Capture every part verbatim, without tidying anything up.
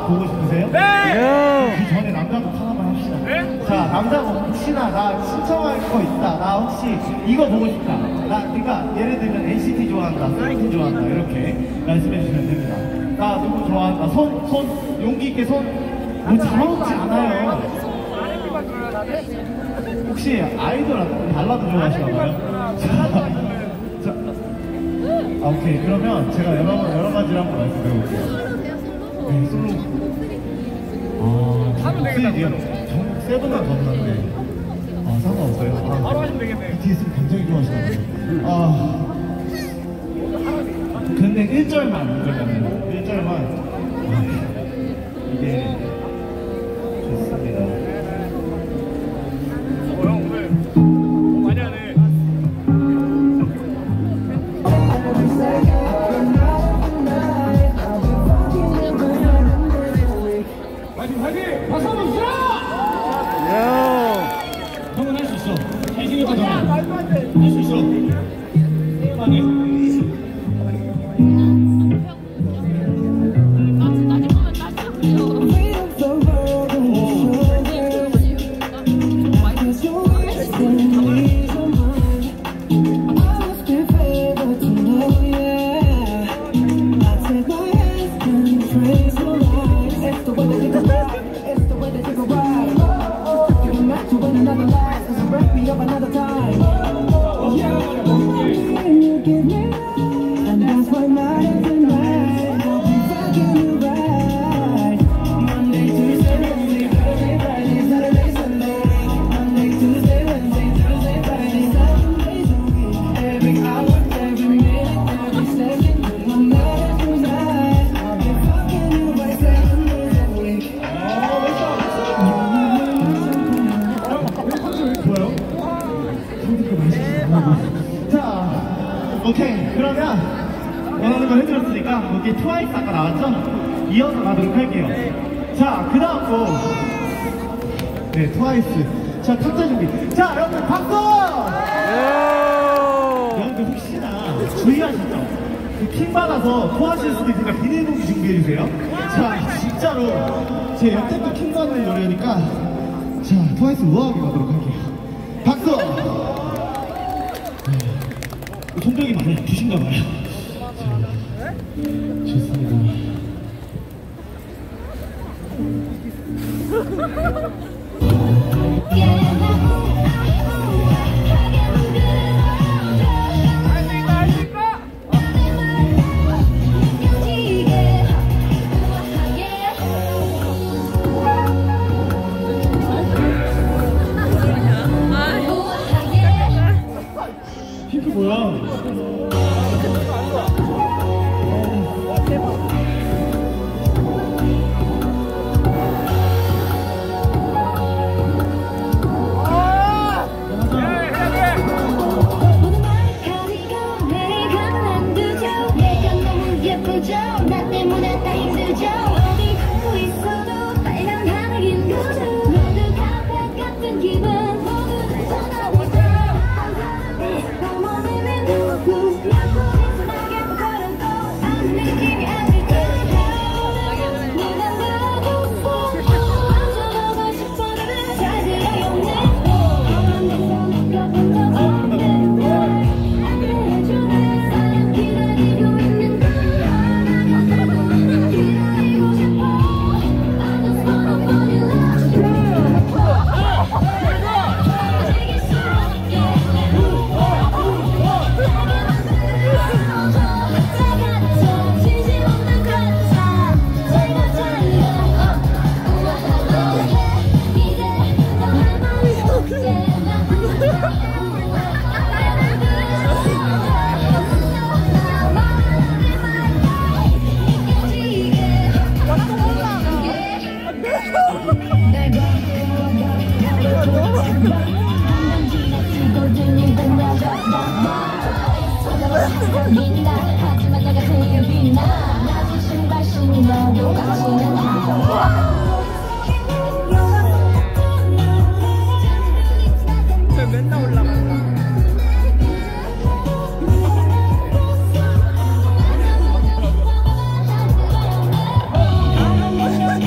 보고 싶으세요? 네! 그 전에 남자곡 하나만 합시다. 네? 자, 남자곡 혹시나 나 신청할 거 있다. 나 혹시 이거 보고 싶다. 나, 그러니까 예를 들면 엔시티 좋아한다, 세븐틴 좋아한다. 이렇게 말씀해 주시면 됩니다. 나 누구 좋아한다. 손, 손, 용기 있게 손. 뭐 잡아먹지 않아요. 혹시 아이돌 발라드 좋아하시나봐요? 자, 자, 아, 오케이. 그러면 제가 여러, 여러 가지를 한번 말씀드려볼게요. 네, 솔로. 아, 혹시 전국 세븐을 걷는데, 아, 상관없어요. 아, 바로 하시면 되겠네. 비티에스를 굉장히 좋아하시나봐요. 아, 근데 일 절만, 그러면 일 절만. 아, 이게 좋습니다. 어, 형 오늘 너무 많이 하네. 화이팅 화이팅! 박수 한번 주세요! 형은 할 수 있어. 잘생겼다 너. 할 수 있어. 해만해. 자, 오케이. 그러면 원하는 거 해드렸으니까 여기 트와이스 아까 나왔죠? 이어서 가도록 할게요. 자, 그 다음 거. 네, 트와이스. 자, 탁자 준비. 자, 여러분 박수! 여러분들 혹시나 주의하시죠? 그 킹 받아서 토하실 수도 있으니까 비닐봉지 준비해주세요. 자, 진짜로 제 여태껏 킹 받는 노래니까 자, 트와이스 우아하게 가도록 할게요. 박수! 손뼉이 많이 아프신가봐요. 좋습니다. 핑크 뭐야? 나 때문에 다 힘들죠. 어디 가고 있어도 빨간 하늘인 거죠. 모두 카페 같은 기분 모두 전화오죠. 어머니는 누구 옆구리에서 나게 걸어도 아무 느낌이 안 들 거예요. 네가 나보고 만져보고 싶었는데 잘 들어요. 내 손에서 느껴본 적 없는데 안내해주는 사람 기다리고 있는 거. 민나 하지만 내가 제일 빛나 낮은 신발 신이 너도 같이는 하고 왜 맨날 올라간다. 아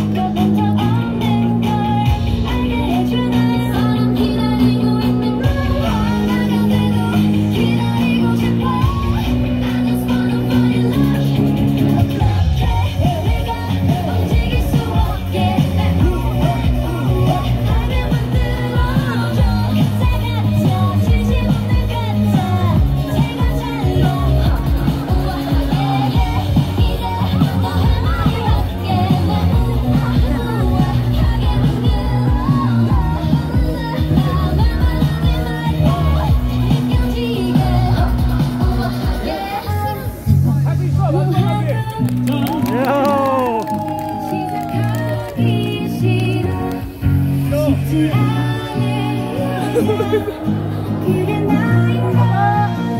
그게 나인가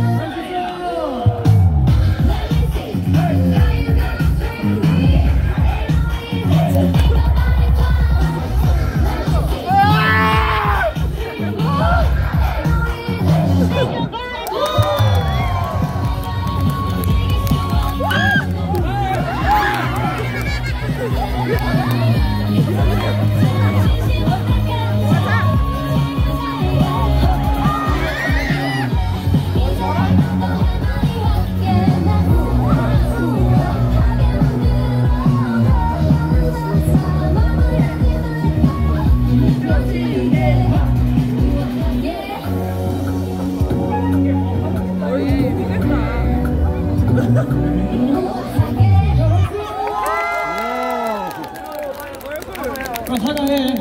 그럼 사장해.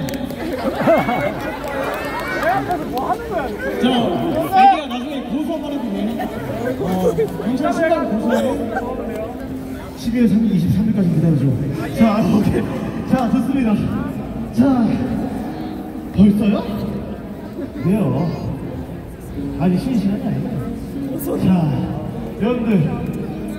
자, 애기가 나중에 고소하거든요. 어, 경찰 신당 고소해. 십이월 삼일, 이십삼일까지 기다려줘. 자, 오케이. 자, 좋습니다. 자, 벌써요? 왜요? 아니, 쉬는 시간이 아니에요. 자, 여러분들.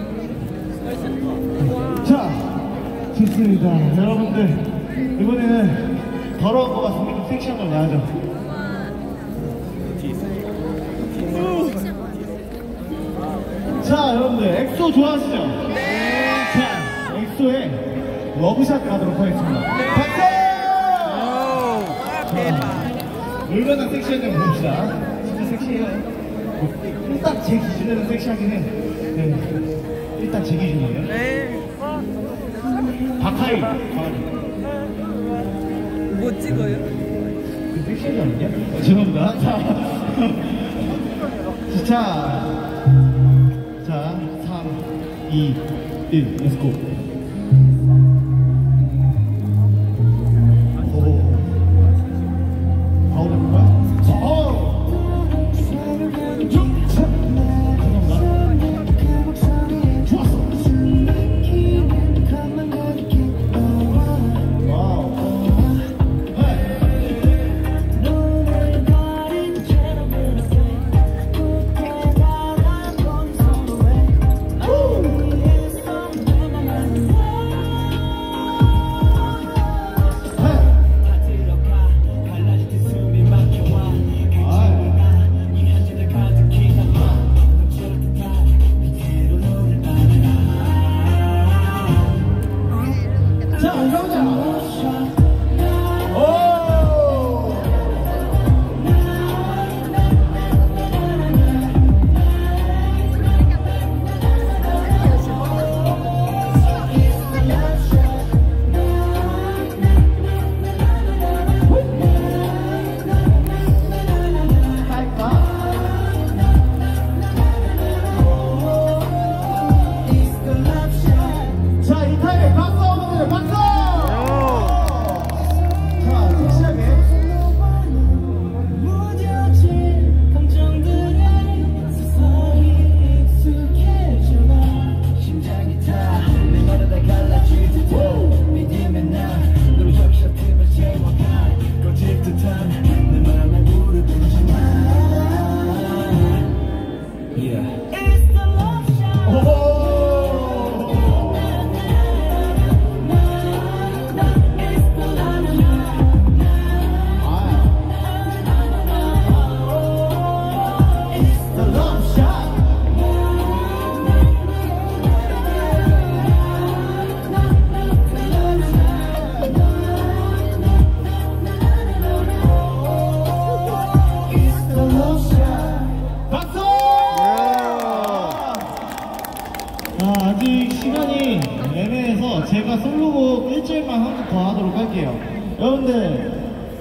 자, 좋습니다. 여러분들, 이번에는 더러운 거 같으면 좀 섹시한 걸 내야죠. 자, 여러분들, 엑소 좋아하시죠? 네. 자, 엑소의 러브샷 가도록 하겠습니다. 박수! 자, 얼마나 섹시한지 봅시다. 진짜 섹시해요. 일단 제 기준에는 섹시하긴 해. 네. 일단 제 기준이에요. 네. 박하이. 뭐 찍어요? 그 섹시하지 않냐? 죄송합니다. 자, 자. 자, 삼, 이, 일, 렛츠고. 오. 가오를 볼까요? 오! 쭉! 차! 죄송합니다. 좋았어! 와우. 제가 솔로곡 일 절만 한 곡 더 하도록 할게요. 여러분들,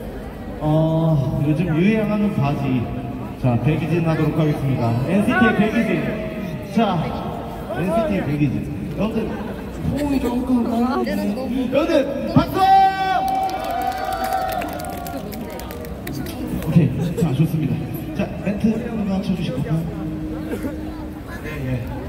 어, 요즘 유행하는 바지. 자, 백이진 하도록 하겠습니다. 엔시티의 백이진. 자, 엔시티의 백이진. 여러분들, 호응이 조금 여러분들, 박수! 오케이. 자, 좋습니다. 자, 멘트 하나 쳐주실 건가요? 네, 예.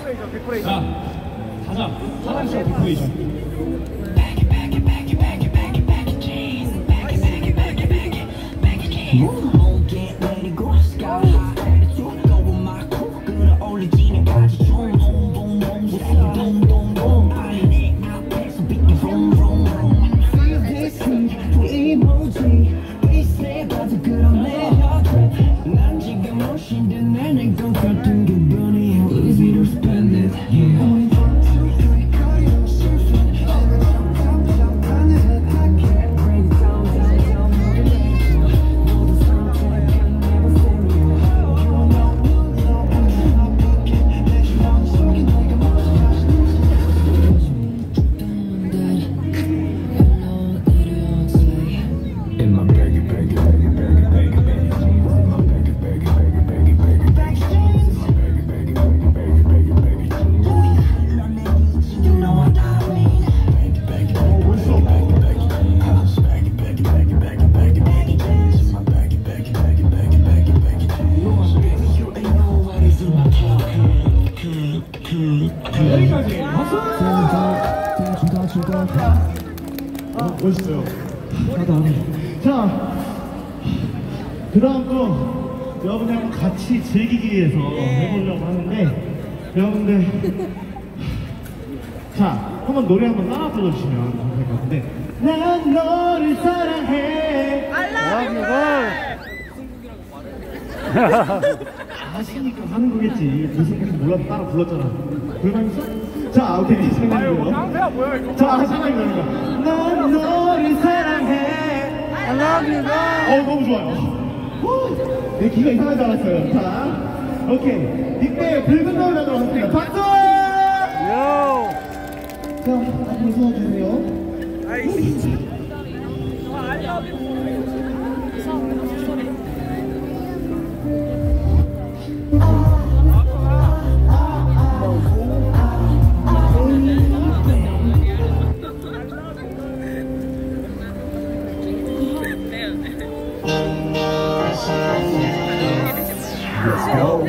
자, 가자. 하나씩 데코레이션. 멋있어요. 자, 그다음 또 여러분들과 같이 즐기기 위해서 해보려고 하는데, 여러분들 자, 한번 노래 한번 따라 불러주시면 될 것 같은데, 난 너를 사랑해. 아시니까 하는 거겠지. 그 생각이 몰라서 따라 불렀잖아. 불만 있어? 자, 오케이. 생각해요. 자, 생각해요. 난 너를 사랑해. I love you, girl. 어, 너무 좋아요. 후, 내 귀가 이상하지 않았어요. 자, 오케이. 이때 붉은 노을 하도록 하겠습니다. 박수! 요! 자, 앞으로 서주세요. 아이씨. Let's go.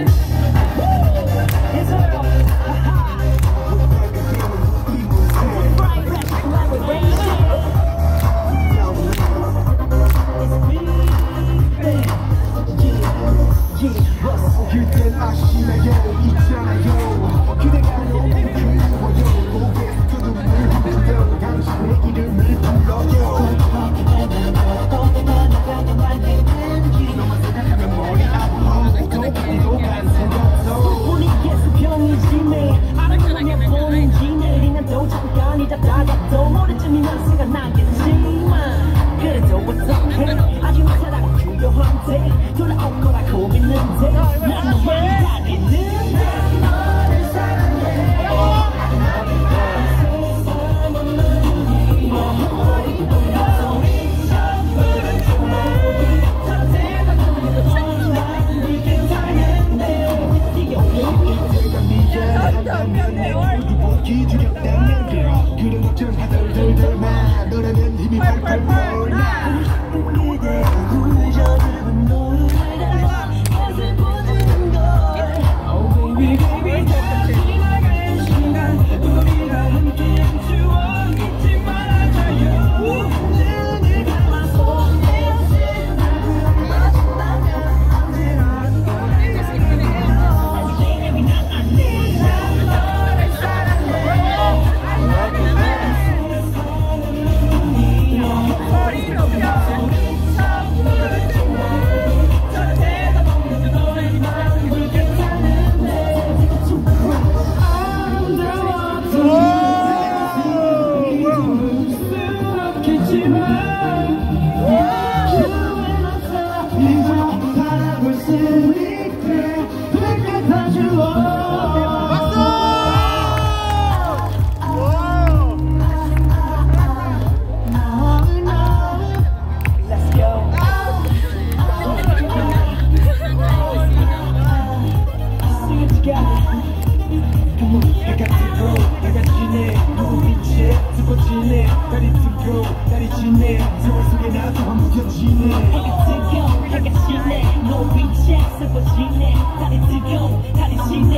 해가 지네 노빛에 슬퍼지네 다리 뜨거워 다리 지네